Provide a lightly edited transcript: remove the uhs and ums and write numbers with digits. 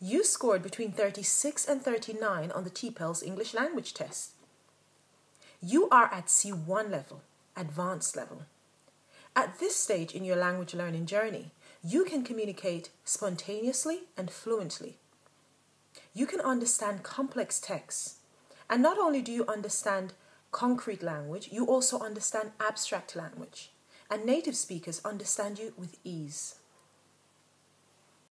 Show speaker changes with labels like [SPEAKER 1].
[SPEAKER 1] You scored between 36 and 39 on the TEPEL's English language test. You are at C1 level, advanced level. At this stage in your language learning journey, you can communicate spontaneously and fluently. You can understand complex texts. And not only do you understand concrete language, you also understand abstract language. And native speakers understand you with ease.